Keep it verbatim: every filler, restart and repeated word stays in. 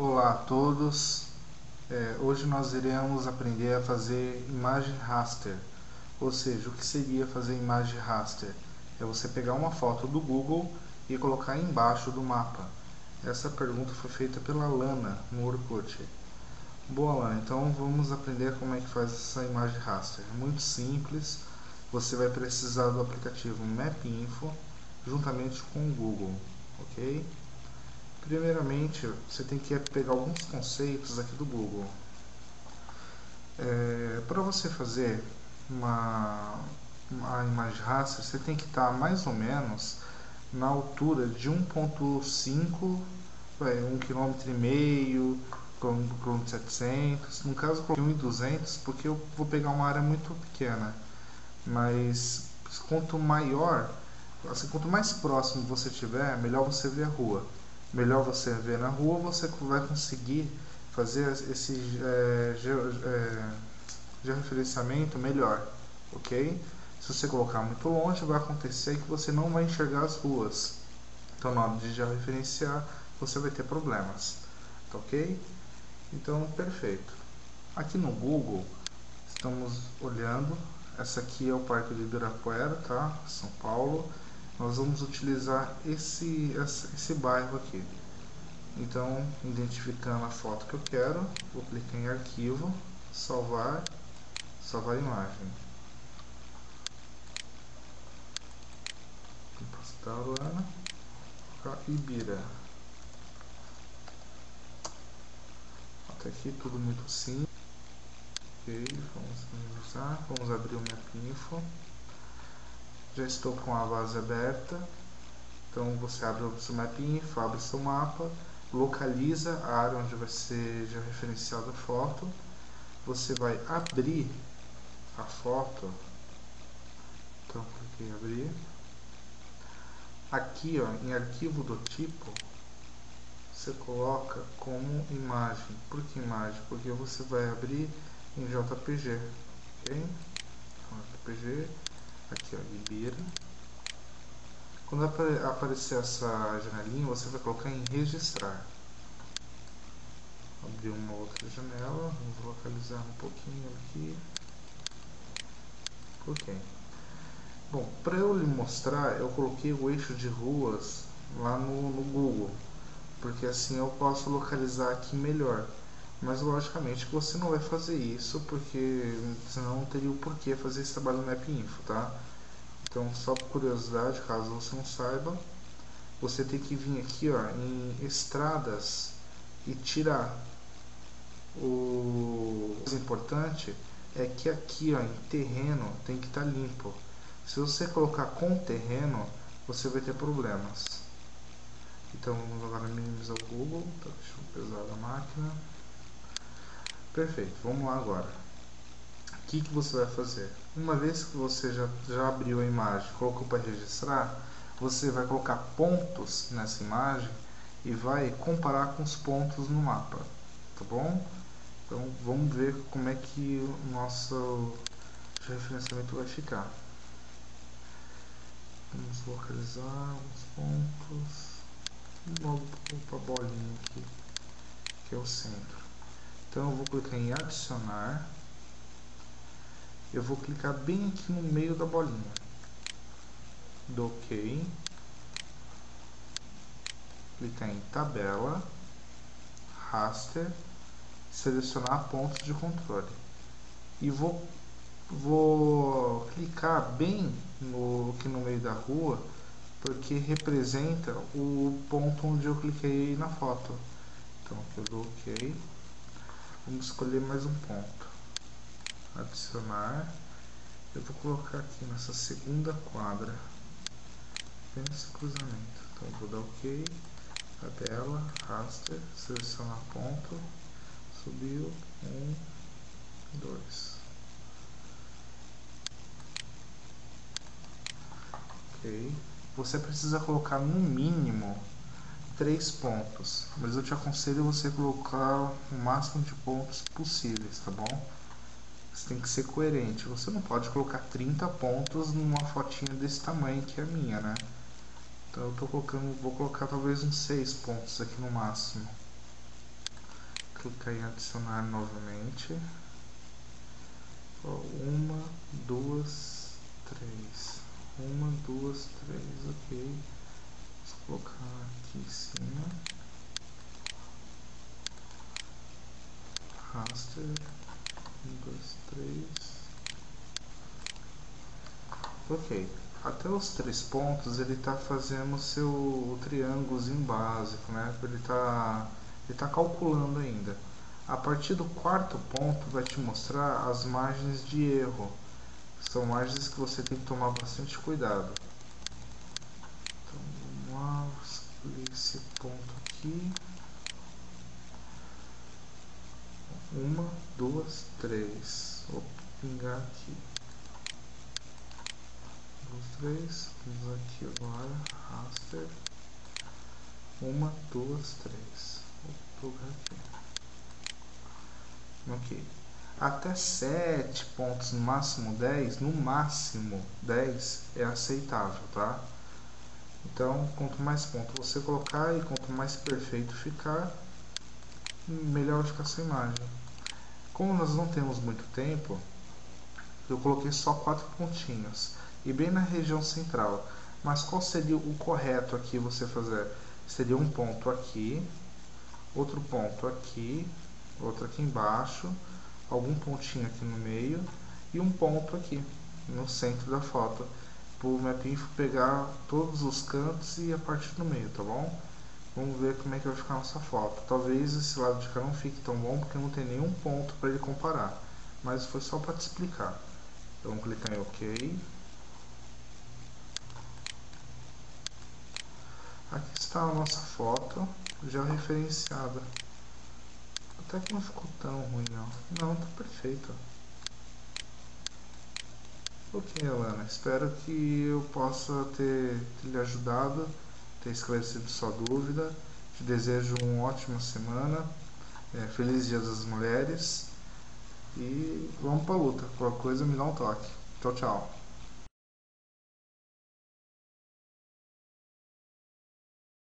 Olá a todos, é, hoje nós iremos aprender a fazer imagem raster, ou seja, o que seria fazer imagem raster? É você pegar uma foto do Google e colocar embaixo do mapa. Essa pergunta foi feita pela Lana no Orkut. Boa, Lana, então vamos aprender como é que faz essa imagem raster. É muito simples, você vai precisar do aplicativo Mapinfo juntamente com o Google, ok? Primeiramente, você tem que pegar alguns conceitos aqui do Google. É, para você fazer uma, uma imagem raster, você tem que estar mais ou menos na altura de um ponto cinco, um quilômetro e meio, um quilômetro e setecentos. No caso, eu coloquei um e duzentos porque eu vou pegar uma área muito pequena. Mas quanto maior, assim, quanto mais próximo você tiver, melhor você vê a rua. Melhor você ver na rua, você vai conseguir fazer esse é, é, georreferenciamento melhor, ok? Se você colocar muito longe, vai acontecer que você não vai enxergar as ruas. Então, na hora de georreferenciar, você vai ter problemas, tá ok? Então, perfeito. Aqui no Google, estamos olhando. Essa aqui é o Parque de Ibirapuera, tá? São Paulo. Nós vamos utilizar esse, esse bairro aqui. Então, identificando a foto que eu quero, vou clicar em arquivo, salvar, salvar imagem. Instalando, Ibira. Até aqui tudo muito simples. Ok, vamos minimizar, vamos abrir o Mapinfo. Já estou com a base aberta. Então você abre o seu Mapinfo, abre o seu mapa, localiza a área onde vai ser georreferenciada a foto. Você vai abrir a foto. Então cliquei em abrir. Aqui, ó, em arquivo do tipo, você coloca como imagem. Por que imagem? Porque você vai abrir em J P G, ok? Então, J P G, aqui, ó, Ibira. Quando aparecer essa janelinha, você vai colocar em registrar. Abrir uma outra janela, vamos localizar um pouquinho aqui. Ok. Bom, para eu lhe mostrar, eu coloquei o eixo de ruas lá no, no Google, porque assim eu posso localizar aqui melhor. Mas logicamente que você não vai fazer isso, porque senão não teria o porquê fazer esse trabalho no Mapinfo, tá? Então, só por curiosidade, caso você não saiba, você tem que vir aqui, ó, em estradas e tirar. O mais importante é que aqui, ó, em terreno tem que estar limpo. Se você colocar com terreno, você vai ter problemas. Então vamos agora minimizar o Google. Tá, deixa eu pesar a máquina. Perfeito, vamos lá agora. O que, que você vai fazer? Uma vez que você já, já abriu a imagem, colocou para registrar, você vai colocar pontos nessa imagem e vai comparar com os pontos no mapa, tá bom? Então vamos ver como é que o nosso referenciamento vai ficar. Vamos localizar os pontos. Logo para a bolinha aqui, que é o centro. Então eu vou clicar em adicionar. Eu vou clicar bem aqui no meio da bolinha. Dou OK. Clicar em tabela, raster, selecionar pontos de controle. E vou, vou clicar bem no, aqui no meio da rua, porque representa o ponto onde eu cliquei na foto. Então aqui eu dou OK. Vamos escolher mais um ponto. Adicionar. Eu vou colocar aqui nessa segunda quadra, bem nesse cruzamento. Então eu vou dar OK. Tabela, raster, selecionar ponto. Subiu. Um, dois. Ok. Você precisa colocar no mínimo três pontos, mas eu te aconselho você colocar o máximo de pontos possíveis, tá bom? Você tem que ser coerente. Você não pode colocar trinta pontos numa fotinha desse tamanho que é a minha, né? Então eu tô colocando, vou colocar talvez uns seis pontos aqui no máximo. clicar em adicionar novamente. Ó, uma, duas, três. Uma, duas, três, ok. Vou colocar aqui em cima. Raster. Um, dois, três. Ok. Até os três pontos ele está fazendo o seu o triângulozinho básico, né? Ele está ele tá calculando ainda. A partir do quarto ponto vai te mostrar as margens de erro. São margens que você tem que tomar bastante cuidado. Então vamos lá, vou escolher esse ponto aqui. Uma, duas, três. Vou pingar aqui. Duas, três. Vamos aqui agora. Raster. Uma, duas, três. Vou plugar aqui. Ok. Até sete pontos, no máximo dez, no máximo dez é aceitável, tá? Então, quanto mais pontos você colocar e quanto mais perfeito ficar, melhor vai ficar a sua imagem. Como nós não temos muito tempo, eu coloquei só quatro pontinhos e bem na região central. Mas qual seria o correto aqui você fazer? Seria um ponto aqui, outro ponto aqui, outro aqui embaixo, algum pontinho aqui no meio e um ponto aqui no centro da foto, para o Mapinfo pegar todos os cantos e a parte do meio, tá bom? Vamos ver como é que vai ficar a nossa foto. Talvez esse lado de cá não fique tão bom porque não tem nenhum ponto para ele comparar, mas foi só para te explicar. Então vamos clicar em OK. Aqui está a nossa foto já referenciada. Até que não ficou tão ruim não. Não, tá perfeito. Ok, Alana, espero que eu possa ter, ter lhe ajudado, ter esclarecido sua dúvida. Te desejo uma ótima semana, é, feliz Dia das Mulheres e vamos pra luta. Qualquer coisa me dá um toque. Tchau, tchau.